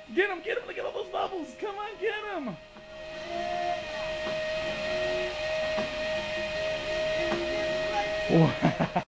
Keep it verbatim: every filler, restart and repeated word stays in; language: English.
Get him, get him, look at all those bubbles. Come on, get him.